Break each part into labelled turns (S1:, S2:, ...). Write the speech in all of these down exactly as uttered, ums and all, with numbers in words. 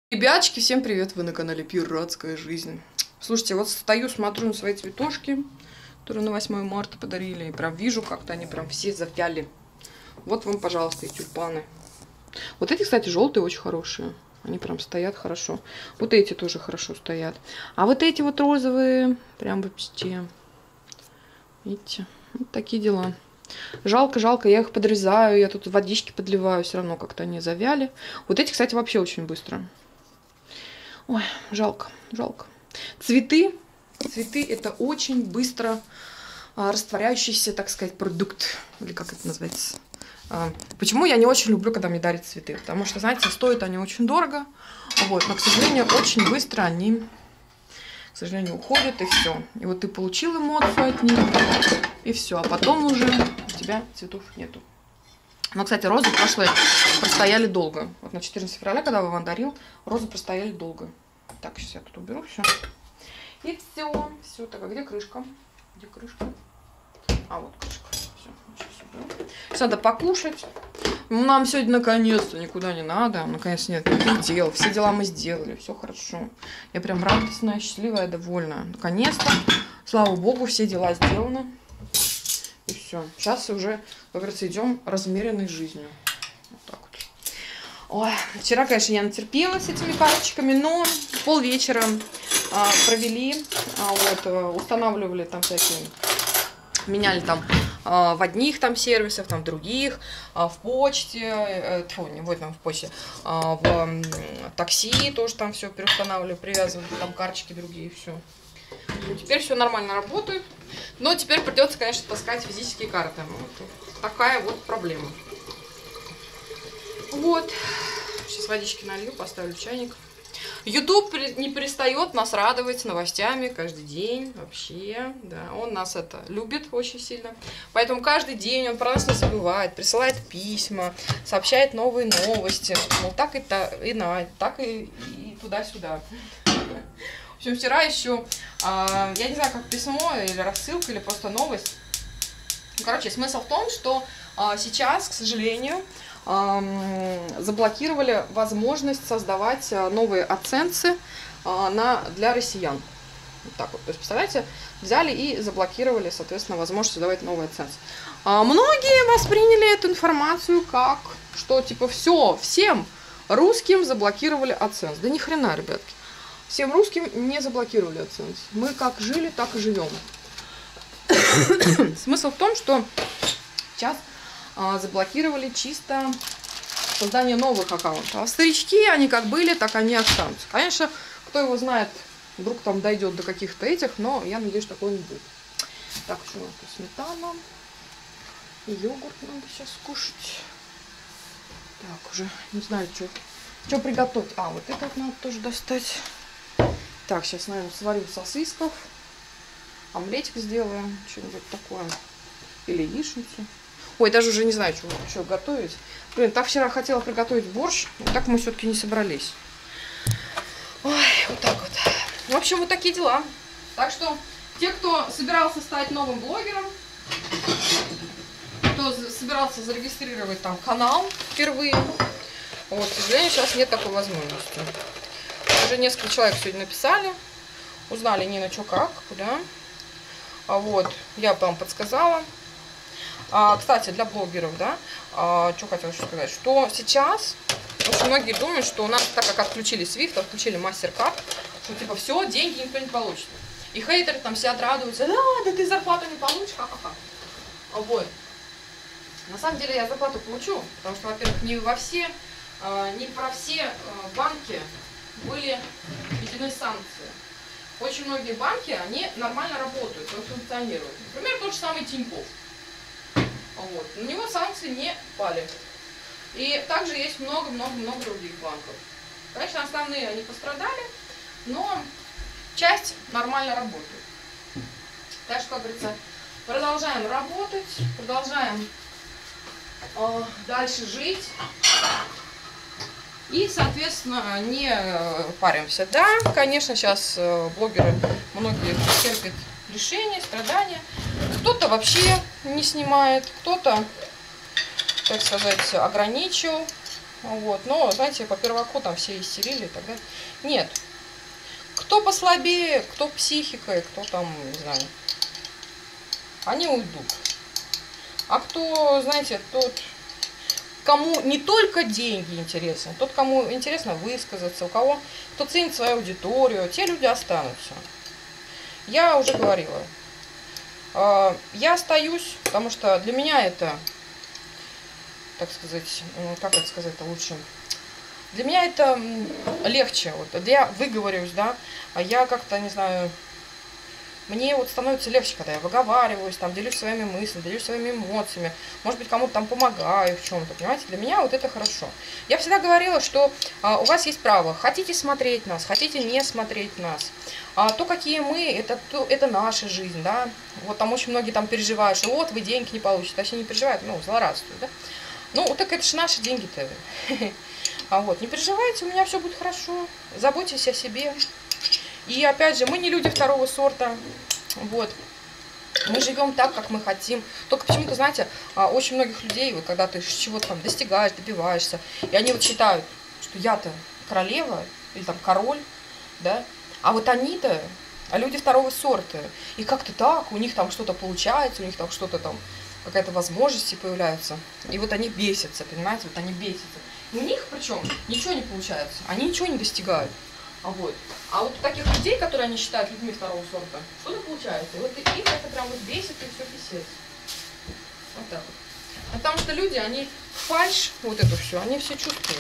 S1: Ребяточки, всем привет! Вы на канале Пиратская жизнь. Слушайте, вот стою, смотрю на свои цветочки, которые на восьмое марта подарили, и прям вижу, как-то они прям все завяли. Вот вам, пожалуйста, и тюльпаны. Вот эти, кстати, желтые очень хорошие. Они прям стоят хорошо. Вот эти тоже хорошо стоят. А вот эти вот розовые, прям вообще. Видите? Вот такие дела. Жалко, жалко, я их подрезаю, я тут водички подливаю, все равно как-то они завяли. Вот эти, кстати, вообще очень быстро. Ой, жалко, жалко. Цветы, цветы это очень быстро а, растворяющийся, так сказать, продукт. Или как это называется? А, почему я не очень люблю, когда мне дарят цветы? Потому что, знаете, стоят они очень дорого. Вот, но, к сожалению, очень быстро они, к сожалению, уходят, и все. И вот ты получил эмоцию от них, и все. А потом уже у тебя цветов нету. Но, кстати, розы прошлые простояли долго. Вот на четырнадцатое февраля, когда я вам дарил, розы простояли долго. Так, сейчас я тут уберу все. И все. Все. Так, а где крышка? Где крышка? А, вот крышка. Все. Сейчас надо покушать. Нам сегодня наконец-то никуда не надо. Наконец нет никаких дел. Все дела мы сделали. Все хорошо. Я прям радостная, счастливая, довольная. Наконец-то, слава богу, все дела сделаны. И все. Сейчас уже, как говорится, идем размеренной жизнью. Вот так вот. Ой, вчера, конечно, я натерпелась этими карточками, но полвечера а, провели, а, вот, а, устанавливали там всякие, меняли там а, в одних там сервисах, там в других, а, в почте, а, тьфу, не вот там в почте, а, в а, такси тоже там все переустанавливали, привязывали там карточки другие, все. Теперь все нормально работает. Но теперь придется, конечно, таскать физические карты. Вот такая вот проблема. Вот. Сейчас водички налью, поставлю в чайник. YouTube не перестает нас радовать новостями каждый день. Вообще, да. Он нас это любит очень сильно. Поэтому каждый день он про нас не забывает. Присылает письма, сообщает новые новости. Мол, так и, та, и на, так и, и туда-сюда. В общем, вчера еще, а, я не знаю, как письмо или рассылка, или просто новость. Короче, смысл в том, что а, сейчас, к сожалению, а, заблокировали возможность создавать а, новые адценсы а, на, для россиян. Вот так вот. То есть, представляете, взяли и заблокировали, соответственно, возможность создавать новые адценсы. А, многие восприняли эту информацию как, что типа все, всем русским заблокировали адценс. Да ни хрена, ребятки. Всем русским не заблокировали адценс. Мы как жили, так и живем. Смысл в том, что сейчас а, заблокировали чисто создание новых аккаунтов. А старички, они как были, так они останутся. Конечно, кто его знает, вдруг там дойдет до каких-то этих, но я надеюсь, такого не будет. Так, что у нас тут сметана. И йогурт надо сейчас кушать. Так, уже не знаю, что, что приготовить. А, вот это вот надо тоже достать. Так, сейчас, наверное, сварю сосисков, омлетик сделаем, что-нибудь такое, или яичницу. Ой, даже уже не знаю, что, что готовить. Блин, так вчера хотела приготовить борщ, но так мы все-таки не собрались. Ой, вот так вот. В общем, вот такие дела. Так что, те, кто собирался стать новым блогером, кто собирался зарегистрировать там канал впервые, вот, к сожалению, сейчас нет такой возможности. Уже несколько человек сегодня написали, узнали не на что как, куда. А вот, я вам подсказала. А, кстати, для блогеров, да, а, что хотела еще сказать, что сейчас очень многие думают, что у нас, так как отключили свифт, отключили MasterCard, что типа все, деньги никто не получит. И хейтеры там все отрадуются, да, да ты зарплату не получишь, ха-ха-ха. Вот. На самом деле я зарплату получу, потому что, во-первых, не во все, не про все банки были введены санкции. Очень многие банки, они нормально работают, функционируют. Например, тот же самый Тинькофф. Вот. На него санкции не пали. И также есть много-много-много других банков. Конечно, основные они пострадали, но часть нормально работает. Так что, как говорится, продолжаем работать, продолжаем э, дальше жить. И, соответственно, не паримся. Да, конечно, сейчас блогеры многие терпят лишения, страдания. Кто-то вообще не снимает, кто-то, так сказать, ограничил. Вот, но, знаете, по перваку там все истерили и так далее. Нет. Кто послабее, кто психикой, кто там, не знаю, они уйдут. А кто, знаете, тот, кому не только деньги интересны, тот, кому интересно высказаться, у кого, кто ценит свою аудиторию, те люди останутся. Я уже говорила. Я остаюсь, потому что для меня это, так сказать, как это сказать-то лучше, для меня это легче. Вот, я выговорюсь, да, а я как-то, не знаю, мне вот становится легче, когда я выговариваюсь, там, делюсь своими мыслями, делюсь своими эмоциями, может быть, кому-то там помогаю в чем-то, понимаете, для меня вот это хорошо. Я всегда говорила, что а, у вас есть право, хотите смотреть нас, хотите не смотреть нас, а то, какие мы, это, то, это наша жизнь, да, вот там очень многие там переживают, что вот вы денег не получите, точнее не переживают, ну, злорадствуют, да, ну, так это же наши деньги-то, а вот, не переживайте, у меня все будет хорошо, заботьтесь о себе. И опять же, мы не люди второго сорта, вот, мы живем так, как мы хотим. Только почему-то, знаете, очень многих людей, вот, когда ты чего-то там достигаешь, добиваешься, и они вот считают, что я-то королева или там король, да, а вот они-то, а люди второго сорта, и как-то так, у них там что-то получается, у них там что-то там, какая-то возможность появляется, и вот они бесятся, понимаете, вот они бесятся. И у них, причем, ничего не получается, они ничего не достигают. А вот. А вот у таких людей, которые они считают людьми второго сорта, что-то получается. И вот их это прям вот бесит, и все писец. Вот так вот. Потому что люди, они фальшь, вот это все, они все чувствуют.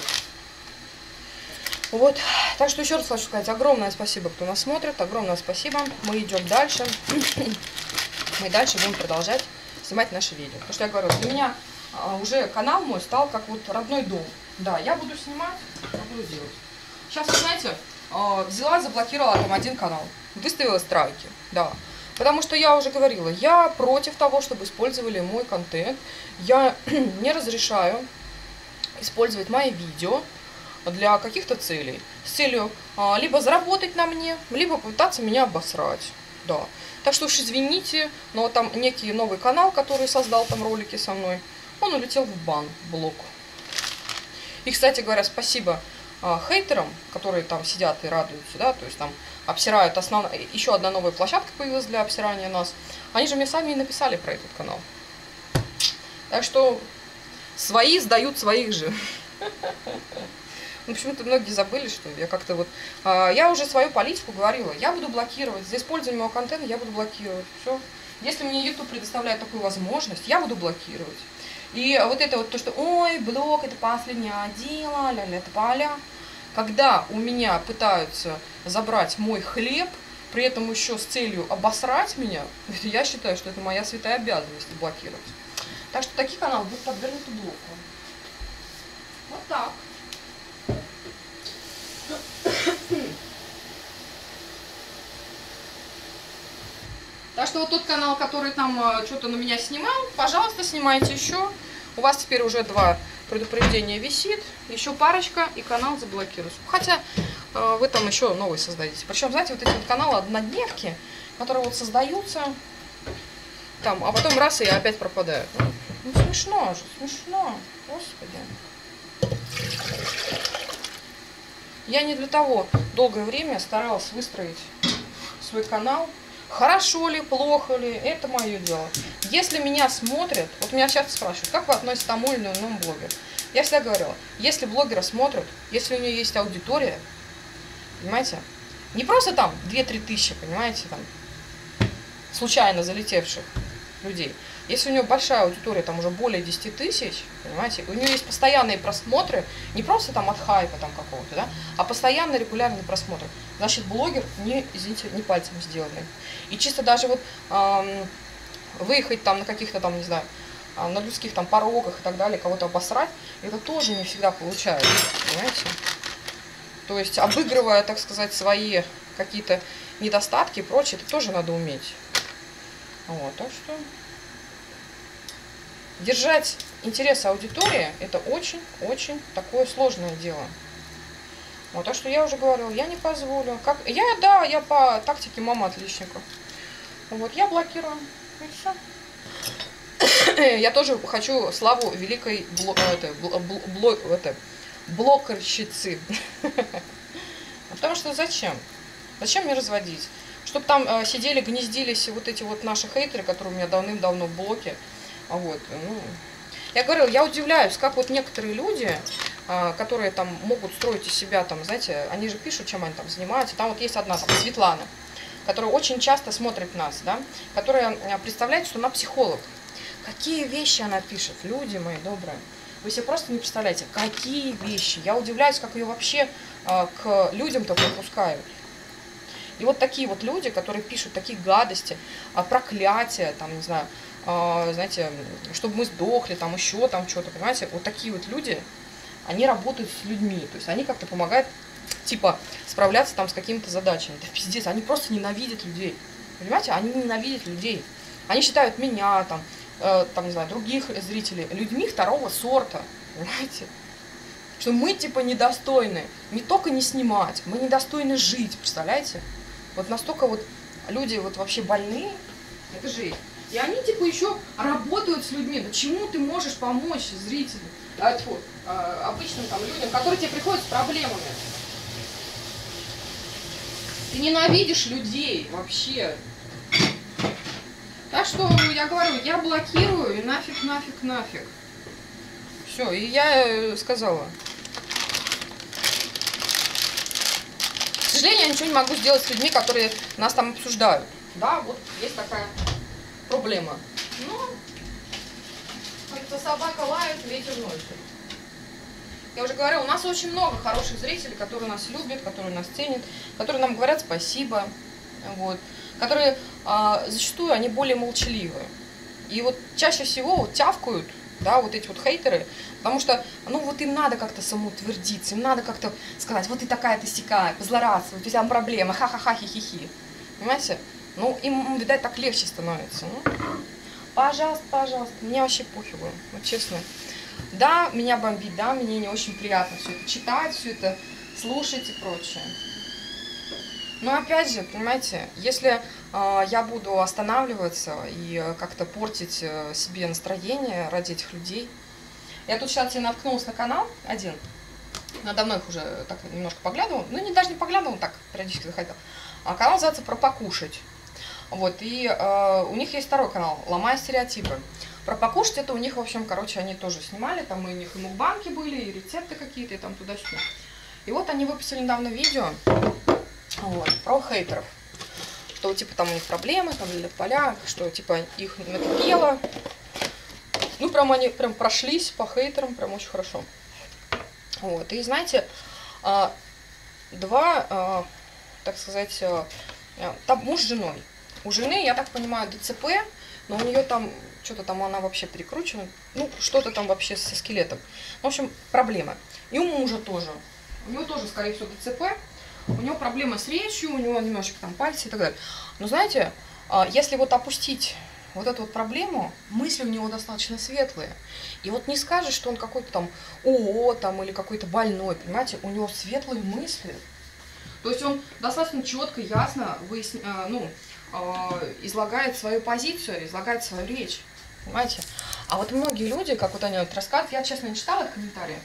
S1: Вот. Так что еще раз хочу сказать, огромное спасибо, кто нас смотрит, огромное спасибо. Мы идем дальше. Мы дальше будем продолжать снимать наши видео. Потому что я говорю, для меня уже канал мой стал как вот родной дом. Да, я буду снимать, я буду делать. Сейчас, вы знаете, взяла, заблокировала там один канал, выставила страйки, да. Потому что я уже говорила, я против того, чтобы использовали мой контент. Я не разрешаю использовать мои видео для каких-то целей. С целью а, либо заработать на мне, либо попытаться меня обосрать. Да. Так что уж извините, но там некий новый канал, который создал там ролики со мной, он улетел в бан, блок. И, кстати говоря, спасибо а, хейтерам, которые там сидят и радуются, да, то есть там обсирают основно... Еще одна новая площадка появилась для обсирания нас. Они же мне сами и написали про этот канал. Так что свои сдают своих же. Ну, почему-то многие забыли, что я как-то вот... А, я уже свою политику говорила. Я буду блокировать. За использование моего контента я буду блокировать. Все. Если мне YouTube предоставляет такую возможность, я буду блокировать. И вот это вот то, что ой, блок, это последнее дело, ля-ля, тополя. Когда у меня пытаются забрать мой хлеб, при этом еще с целью обосрать меня, я считаю, что это моя святая обязанность блокировать. Так что такие каналы будут подвергнуты блоку. Вот так. Так что вот тот канал, который там что-то на меня снимал, пожалуйста, снимайте еще. У вас теперь уже два предупреждения висит, еще парочка, и канал заблокируется. Хотя э, вы там еще новый создадите. Причем, знаете, вот эти вот каналы однодневки, которые вот создаются, там, а потом раз и опять пропадают. Ну, ну смешно же, смешно, господи. Я не для того долгое время старалась выстроить свой канал. Хорошо ли, плохо ли, это мое дело. Если меня смотрят, вот меня часто спрашивают, как вы относитесь к тому или иному блогеру. Я всегда говорила, если блогера смотрят, если у нее есть аудитория, понимаете, не просто там две-три тысячи, понимаете, там, случайно залетевших людей. Если у нее большая аудитория, там уже более десяти тысяч, понимаете, у нее есть постоянные просмотры, не просто там от хайпа там какого-то, да, а постоянно регулярные просмотры. Значит, блогер не, извините, не пальцем сделанный. И чисто даже вот эм, выехать там на каких-то там, не знаю, на людских там порогах и так далее, кого-то обосрать, это тоже не всегда получается, понимаете. То есть, обыгрывая, так сказать, свои какие-то недостатки и прочее, это тоже надо уметь. Вот, так что... Держать интерес аудитории – это очень-очень такое сложное дело. Вот, так что я уже говорила, я не позволю. Как... Я, да, я по тактике мама отличника. Вот, я блокирую. И все. Я тоже хочу славу великой бло... это, бло... Бло... это, блогерщицы. Потому что зачем? Зачем мне разводить? Чтобы там э, сидели, гнездились вот эти вот наши хейтеры, которые у меня давным-давно в блоке. Вот, ну, я говорю, я удивляюсь, как вот некоторые люди, э, которые там могут строить из себя, там, знаете, они же пишут, чем они там занимаются. Там вот есть одна, там, Светлана, которая очень часто смотрит нас, да, которая представляет, что она психолог. Какие вещи она пишет, люди мои добрые. Вы себе просто не представляете, какие вещи. Я удивляюсь, как ее вообще э, к людям только пускают. И вот такие вот люди, которые пишут такие гадости, проклятия, там, не знаю, э, знаете, чтобы мы сдохли, там, еще там что-то, понимаете, вот такие вот люди, они работают с людьми, то есть они как-то помогают, типа, справляться там с какими-то задачами. Да пиздец, они просто ненавидят людей, понимаете, они ненавидят людей. Они считают меня, там, э, там, не знаю, других зрителей людьми второго сорта, понимаете. Что мы, типа, недостойны не только не снимать, мы недостойны жить, представляете? Вот настолько вот люди вот вообще больные, это жесть. И они, типа, еще работают с людьми. Ну, чему ты можешь помочь зрителям, а, тьфу, а, обычным там людям, которые тебе приходят с проблемами? Ты ненавидишь людей вообще. Так что, я говорю, я блокирую и нафиг, нафиг, нафиг. Все, и я сказала. К сожалению, я ничего не могу сделать с людьми, которые нас там обсуждают. Да, вот есть такая проблема. Но, как-то собака лает, ветер носит. Я уже говорю, у нас очень много хороших зрителей, которые нас любят, которые нас ценят, которые нам говорят спасибо, вот, которые а, зачастую они более молчаливые. И вот чаще всего вот тявкают, да, вот эти вот хейтеры, потому что, ну, вот им надо как-то самоутвердиться, им надо как-то сказать, вот ты такая, ты сякая, позлорадствовать, у тебя там проблемы, ха-ха-ха, хи-хи-хи. Понимаете? Ну, им, видать, так легче становится. Ну, пожалуйста, пожалуйста, мне вообще пофигу, вот честно. Да, меня бомбит, да, мне не очень приятно все это читать, все это слушать и прочее. Но опять же, понимаете, если э, я буду останавливаться и э, как-то портить э, себе настроение ради этих людей. Я тут сейчас наткнулась на канал один, я давно их уже так немножко поглядывала, ну не даже не поглядывала, так периодически заходила. А канал называется «Про покушать». Вот, и э, у них есть второй канал «Ломая стереотипы». Про покушать это у них, в общем, короче, они тоже снимали, там у них и мукбанки были, и рецепты какие-то, и там туда-сюда. И вот они выпустили недавно видео вот, про хейтеров. Что, типа, там у них проблемы, там для поля, что, типа, их накипело. Ну, прям они прям прошлись по хейтерам, прям очень хорошо. Вот, и знаете, два, так сказать, там муж с женой. У жены, я так понимаю, ДЦП, но у нее там, что-то там она вообще перекручена, ну, что-то там вообще со скелетом. В общем, проблема. И у мужа тоже. У него тоже, скорее всего, ДЦП. У него проблемы с речью, у него немножечко там пальцы и так далее. Но знаете, если вот опустить вот эту вот проблему, мысли у него достаточно светлые. И вот не скажешь, что он какой-то там ООО там или какой-то больной, понимаете, у него светлые мысли. То есть он достаточно четко, ясно выясня, ну, излагает свою позицию, излагает свою речь, понимаете. А вот многие люди, как вот они вот рассказывают, я честно не читала их комментарии,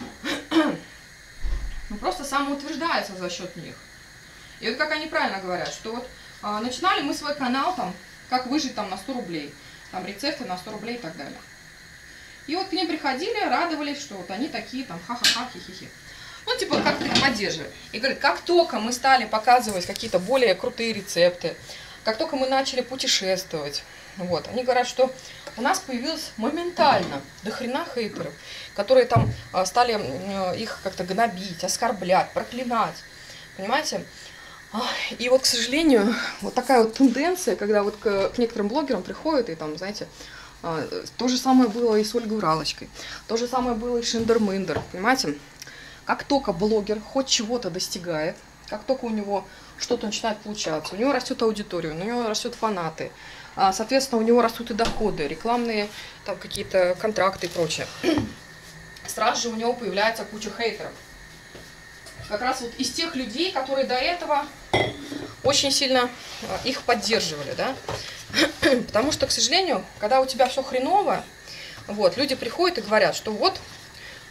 S1: ну просто самоутверждаются за счет них. И вот как они правильно говорят, что вот а, начинали мы свой канал там, как выжить там на сто рублей, там рецепты на сто рублей и так далее. И вот к ним приходили, радовались, что вот они такие там ха-ха-ха, хи-хи-хи. Ну, типа, как-то их поддерживали. И говорят, как только мы стали показывать какие-то более крутые рецепты, как только мы начали путешествовать, вот, они говорят, что у нас появилось моментально до хрена хейтеров, которые там стали их как-то гнобить, оскорблять, проклинать, понимаете? И вот, к сожалению, вот такая вот тенденция, когда вот к, к некоторым блогерам приходят, и там, знаете, то же самое было и с Ольгой Уралочкой, то же самое было и с Шиндер-Миндер, понимаете? Как только блогер хоть чего-то достигает, как только у него что-то начинает получаться, у него растет аудитория, у него растет фанаты, соответственно, у него растут и доходы, рекламные там какие-то контракты и прочее. Сразу же у него появляется куча хейтеров. Как раз вот из тех людей, которые до этого очень сильно их поддерживали, да. Потому что, к сожалению, когда у тебя все хреново, вот, люди приходят и говорят, что вот,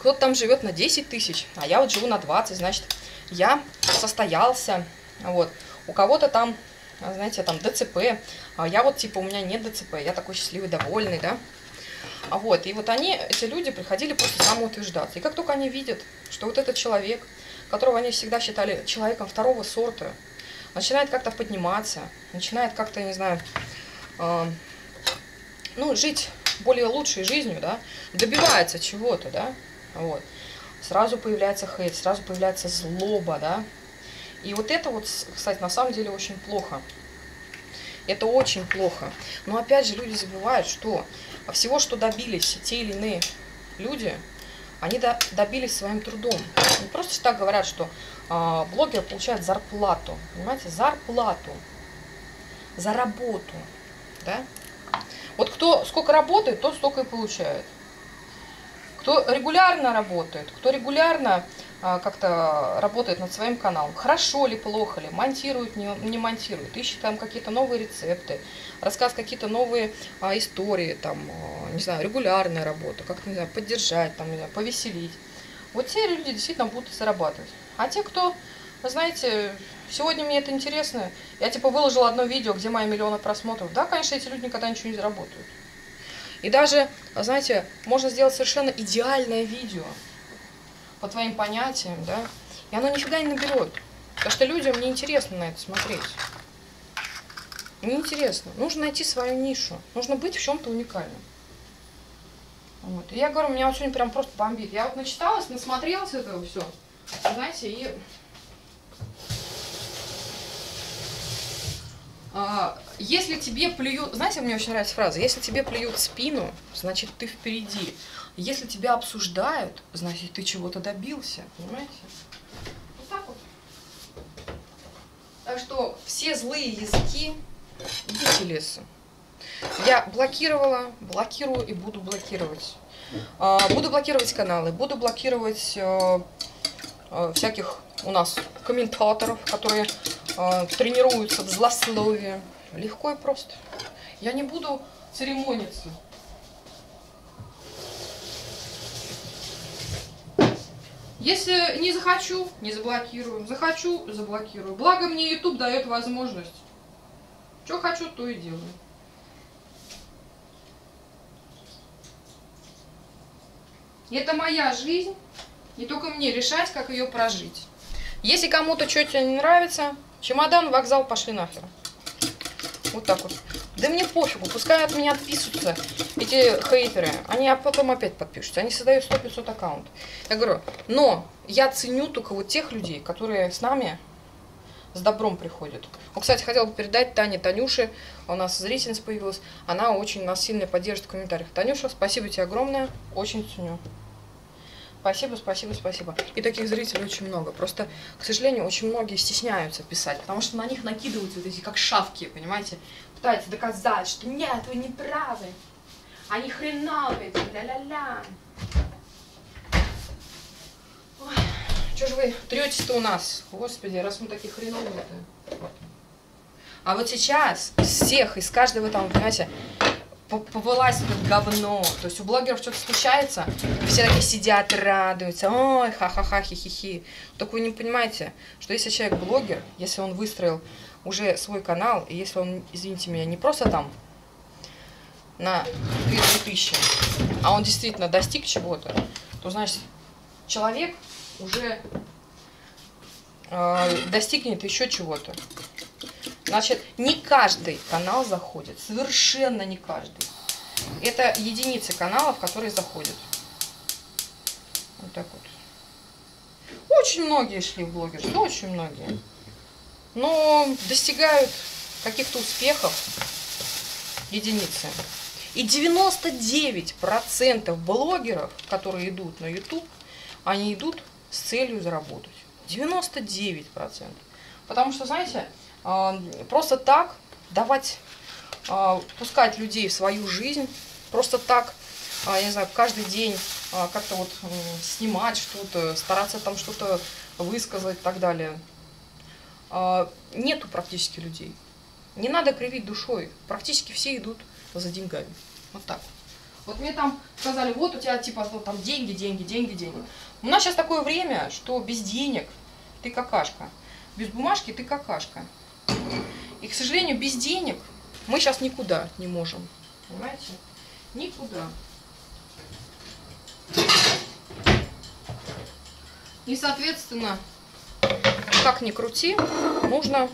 S1: кто-то там живет на десять тысяч, а я вот живу на двадцать, значит, я состоялся, вот. У кого-то там, знаете, там ДЦП, а я вот, типа, у меня нет ДЦП, я такой счастливый, довольный, да. А вот, и вот они, эти люди, приходили просто самоутверждаться. И как только они видят, что вот этот человек, которого они всегда считали человеком второго сорта, начинает как-то подниматься, начинает как-то, не знаю, э, ну, жить более лучшей жизнью, да, добивается чего-то, да, вот, сразу появляется хейт, сразу появляется злоба, да, и вот это вот, кстати, на самом деле очень плохо, это очень плохо, но опять же люди забывают, что всего, что добились те или иные люди, они добились своим трудом, не просто так говорят, что э, блогер получает зарплату, понимаете, зарплату, за работу, да. Вот кто сколько работает, тот столько и получает. Кто регулярно работает, кто регулярно а, как-то работает над своим каналом, хорошо ли, плохо ли, монтирует, не, не монтирует, ищет там какие-то новые рецепты, рассказывает какие-то новые а, истории, там, а, не знаю, регулярная работа, как-то, не знаю, поддержать, там, не знаю, повеселить. Вот те люди действительно будут зарабатывать. А те, кто, вы знаете, сегодня мне это интересно, я типа выложила одно видео, где мои миллионы просмотров. Да, конечно, эти люди никогда ничего не заработают. И даже, знаете, можно сделать совершенно идеальное видео, по твоим понятиям, да, и оно нифига не наберет. Потому что людям неинтересно на это смотреть. Неинтересно. Нужно найти свою нишу. Нужно быть в чем-то уникальным. Вот. И я говорю, меня вот сегодня прям просто бомбит. Я вот начиталась, насмотрелась этого все. Знаете, и... Если тебе плюют, знаете, мне очень нравится фраза, если тебе плюют в спину, значит ты впереди. Если тебя обсуждают, значит ты чего-то добился, понимаете? Вот так вот. Так что все злые языки, идите лесом. Я блокировала, блокирую и буду блокировать. Буду блокировать каналы, буду блокировать всяких у нас комментаторов, которые э, тренируются в злословии. Легко и просто. Я не буду церемониться. Если не захочу, не заблокирую. Захочу, заблокирую. Благо мне YouTube дает возможность. Что хочу, то и делаю. Это моя жизнь. Не только мне решать, как ее прожить. Если кому-то что-то не нравится, чемодан, вокзал, пошли нахер. Вот так вот. Да мне пофигу, пускай от меня отписываются эти хейтеры. Они потом опять подпишутся. Они создают сто-пятьсот аккаунтов. Я говорю, но я ценю только вот тех людей, которые с нами с добром приходят. Вот, кстати, хотела бы передать Тане, Танюше. У нас зрительница появилась. Она очень нас сильно поддержит в комментариях. Танюша, спасибо тебе огромное. Очень ценю. Спасибо, спасибо, спасибо. И таких зрителей очень много. Просто, к сожалению, очень многие стесняются писать, потому что на них накидываются вот эти, как шавки, понимаете? Пытаются доказать, что нет, вы не правы. Они хреновые, ля-ля-ля. Что же вы третесь-то у нас? Господи, раз мы такие хреновые-то. А вот сейчас из всех, из каждого там, понимаете, повылазит это говно. То есть у блогеров что-то случается, все такие сидят и радуются. Ой, ха-ха-ха, хи-хи-хи. Только вы не понимаете, что если человек блогер, если он выстроил уже свой канал, и если он, извините меня, не просто там на две тысячи, а он действительно достиг чего-то, то значит человек уже э, достигнет еще чего-то. Значит, не каждый канал заходит, совершенно не каждый. Это единицы каналов, которые заходят. Вот так вот. Очень многие шли в блогерство, очень многие. Но достигают каких-то успехов единицы. И девяносто девять процентов блогеров, которые идут на YouTube, они идут с целью заработать. девяносто девять процентов. Потому что, знаете, просто так давать, пускать людей в свою жизнь, просто так, я не знаю, каждый день как-то вот снимать что-то, стараться там что-то высказать и так далее. Нету практически людей. Не надо кривить душой. Практически все идут за деньгами. Вот так. Вот мне там сказали, вот у тебя типа ну, там деньги, деньги, деньги, деньги. У нас сейчас такое время, что без денег ты какашка. Без бумажки ты какашка. И, к сожалению, без денег мы сейчас никуда не можем. Понимаете? Никуда. И, соответственно, как ни крути, нужно,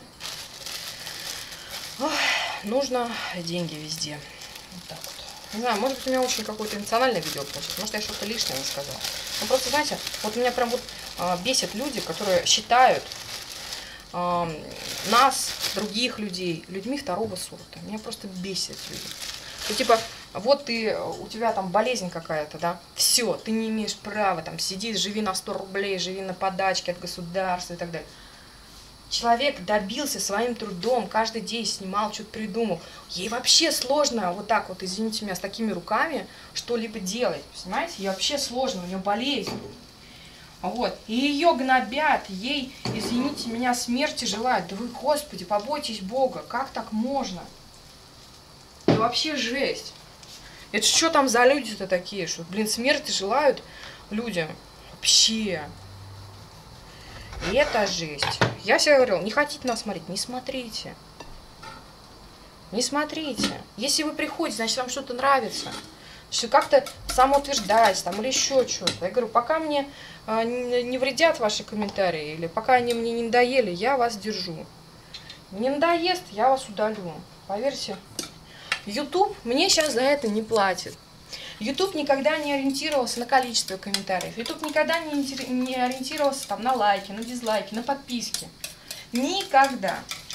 S1: ох, нужно деньги везде. Вот так вот. Не знаю, может быть, у меня очень какое-то эмоциональное видео получилось, может, я что-то лишнее не сказала. Ну, просто, знаете, вот меня прям вот а, бесят люди, которые считают а, нас, других людей, людьми второго сорта. Меня просто бесит люди. Ну, типа, вот ты, у тебя там болезнь какая-то, да, все, ты не имеешь права, там, сиди, живи на сто рублей, живи на подачке от государства и так далее. Человек добился своим трудом, каждый день снимал, что-то придумал. Ей вообще сложно вот так вот, извините меня, с такими руками что-либо делать, понимаете? Ей вообще сложно, у нее болезнь. Вот, и ее гнобят, ей, извините меня, смерти желают. Да вы, Господи, побойтесь Бога, как так можно? Это вообще жесть. Это что там за люди-то такие, что, блин, смерти желают людям? Вообще. И это жесть. Я себе говорила, не хотите нас смотреть, не смотрите. Не смотрите. Если вы приходите, значит, вам что-то нравится. Что как-то самоутверждать там или еще что-то. Я говорю, пока мне а, не, не вредят ваши комментарии, или пока они мне не надоели, я вас держу. Не надоест, я вас удалю. Поверьте. YouTube мне сейчас за это не платит. YouTube никогда не ориентировался на количество комментариев. YouTube никогда не, не ориентировался там, на лайки, на дизлайки, на подписки. Никогда.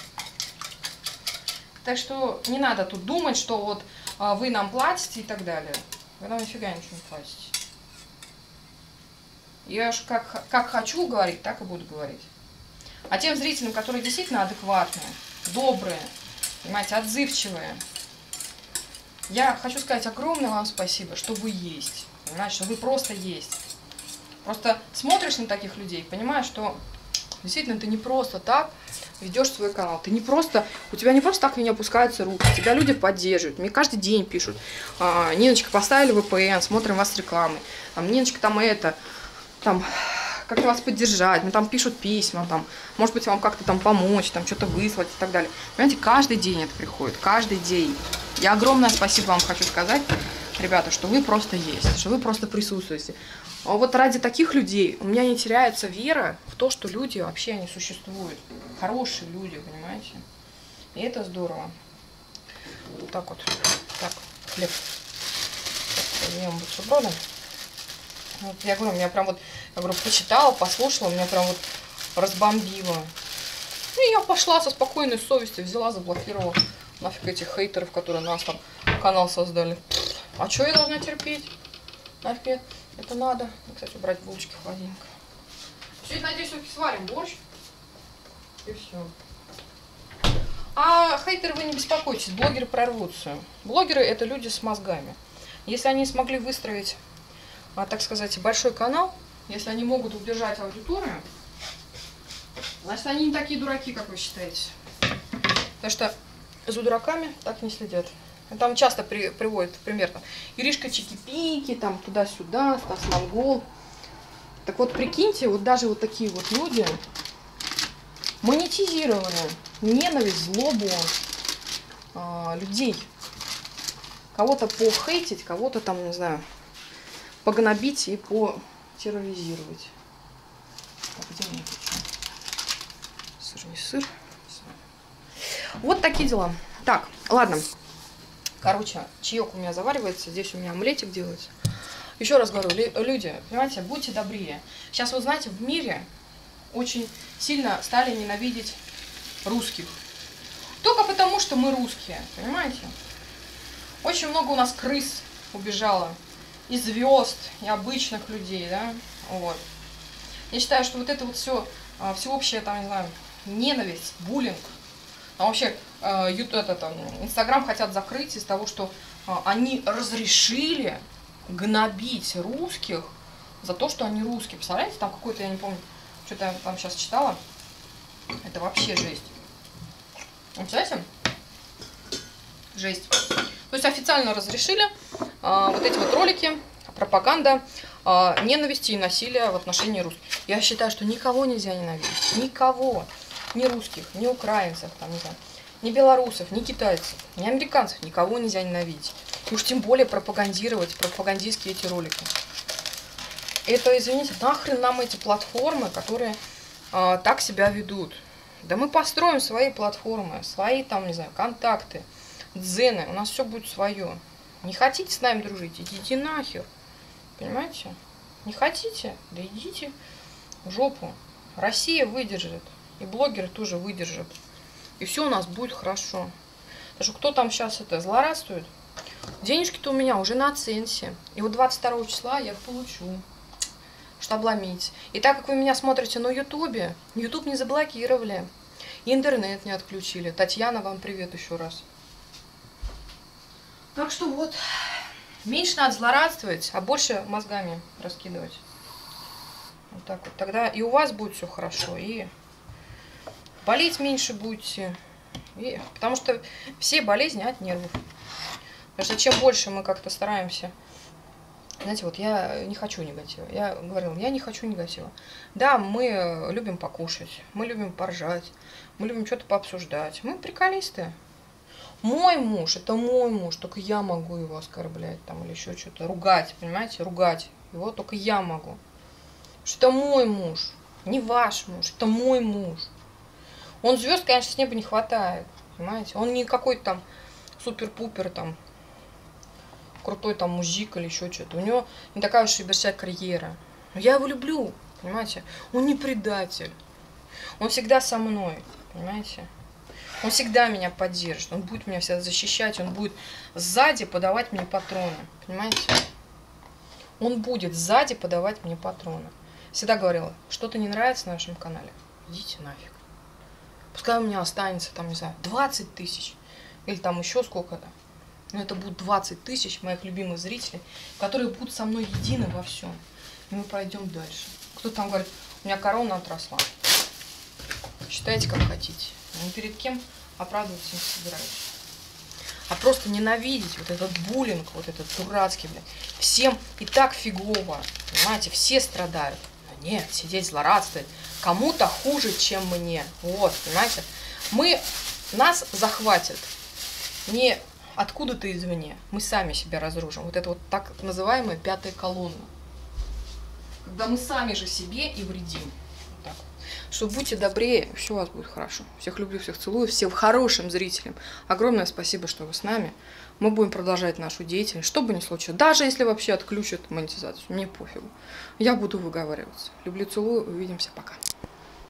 S1: Так что не надо тут думать, что вот а, вы нам платите и так далее. Вы нам нифига ничего не платите. Я уж как, как хочу говорить, так и буду говорить. А тем зрителям, которые действительно адекватные, добрые, понимаете, отзывчивые, я хочу сказать огромное вам спасибо, что вы есть. Понимаете, что вы просто есть. Просто смотришь на таких людей, понимаешь, что действительно ты не просто так ведешь свой канал. Ты не просто, у тебя не просто так не опускаются руки. Тебя люди поддерживают. Мне каждый день пишут. А, Ниночка, поставили вэ пэ эн, смотрим вас с рекламой. Там, Ниночка, там это, там, как-то вас поддержать. Мне там пишут письма, там, может быть, вам как-то там помочь, там, что-то выслать и так далее. Понимаете, каждый день это приходит, каждый день. Я огромное спасибо вам хочу сказать, ребята, что вы просто есть, что вы просто присутствуете. А вот ради таких людей у меня не теряется вера в то, что люди вообще они существуют. Хорошие люди, понимаете? И это здорово. Вот так вот. Так, хлеб. Возьмем бутерброды. Вот, я говорю, меня прям вот, я говорю, почитала, послушала, меня прям вот разбомбило. И я пошла со спокойной совестью, взяла, заблокировала. Нафиг этих хейтеров, которые нас там канал создали. А что я должна терпеть? Нафиг это надо. Кстати, убрать булочки в холодильник. Все, надеюсь, все-таки сварим борщ. И все. А хейтеры, вы не беспокойтесь, блогеры прорвутся. Блогеры это люди с мозгами. Если они смогли выстроить, а, так сказать, большой канал, если они могут удержать аудиторию, значит, они не такие дураки, как вы считаете. Потому что за дураками так не следят. Там часто при, приводят в пример там, Иришка Чики-Пики, там туда-сюда, Стас Монгол. Так вот, прикиньте, вот даже вот такие вот люди монетизировали ненависть, злобу э, людей. Кого-то похейтить, кого-то там, не знаю, погнобить и потерроризировать. Так, где мне сыр, не сыр? Вот такие дела. Так, ладно. Короче, чаек у меня заваривается, здесь у меня омлетик делается. Еще раз говорю, люди, понимаете, будьте добрее. Сейчас, вот знаете, в мире очень сильно стали ненавидеть русских. Только потому, что мы русские, понимаете? Очень много у нас крыс убежало, и звезд, и обычных людей, да, вот. Я считаю, что вот это вот все, всеобщая, там, не знаю, ненависть, буллинг, а вообще, э, это, там, Инстаграм хотят закрыть из-за того, что э, они разрешили гнобить русских за то, что они русские. Представляете, там какой-то, я не помню, что-то я там сейчас читала. Это вообще жесть. Представляете? Жесть. То есть официально разрешили а, вот эти вот ролики, пропаганда а, ненависти и насилия в отношении русских. Я считаю, что никого нельзя ненавидеть. Никого. Ни русских, ни украинцев, там, не знаю, ни белорусов, ни китайцев, ни американцев. Никого нельзя ненавидеть. Уж тем более пропагандировать пропагандистские эти ролики. Это, извините, нахрен нам эти платформы, которые а, так себя ведут. Да мы построим свои платформы, свои там, не знаю, контакты, дзены. У нас все будет свое. Не хотите с нами дружить? Идите нахер. Понимаете? Не хотите? Да идите в жопу. Россия выдержит. И блогеры тоже выдержат. И все у нас будет хорошо. Потому что кто там сейчас это злорадствует? Денежки-то у меня уже на ценсе. И вот двадцать второго числа я их получу. Что обломить. И так как вы меня смотрите на ютубе, ютуб не заблокировали. Интернет не отключили. Татьяна, вам привет еще раз. Так что вот. Меньше надо злорадствовать, а больше мозгами раскидывать. Вот так вот. Тогда и у вас будет все хорошо, и болеть меньше будете. И... Потому что все болезни от нервов. Потому что чем больше мы как-то стараемся... Знаете, вот я не хочу негатива. Я говорила, я не хочу негатива. Да, мы любим покушать, мы любим поржать, мы любим что-то пообсуждать. Мы приколисты. Мой муж, это мой муж, только я могу его оскорблять там или еще что-то, ругать, понимаете, ругать его только я могу. Что это мой муж, не ваш муж, это мой муж. Он звезд, конечно, с неба не хватает, понимаете, он не какой-то там супер-пупер там, крутой там мужик или еще что-то. У него не такая уж и большая карьера. Но я его люблю, понимаете, он не предатель, он всегда со мной, понимаете. Он всегда меня поддержит, он будет меня всегда защищать, он будет сзади подавать мне патроны, понимаете? Он будет сзади подавать мне патроны. Всегда говорила, что-то не нравится на нашем канале, идите нафиг. Пускай у меня останется, там, не знаю, двадцать тысяч, или там еще сколько-то. Но это будут двадцать тысяч моих любимых зрителей, которые будут со мной едины во всем. И мы пройдем дальше. Кто-то там говорит, у меня корона отросла. Считайте, как хотите. Ни перед кем оправдываться не собираюсь. А просто ненавидеть вот этот буллинг, вот этот дурацкий, блин. Всем и так фигово, понимаете, все страдают. Но нет, сидеть злорадствовать. Кому-то хуже, чем мне. Вот, понимаете. Мы, нас захватят не откуда-то извне. Мы сами себя разрушим. Вот это вот так называемая пятая колонна. Когда мы сами же себе и вредим. Что будьте добрее, все у вас будет хорошо. Всех люблю, всех целую, всем хорошим зрителям. Огромное спасибо, что вы с нами. Мы будем продолжать нашу деятельность, что бы ни случилось. Даже если вообще отключат монетизацию, мне пофигу. Я буду выговариваться. Люблю, целую, увидимся, пока.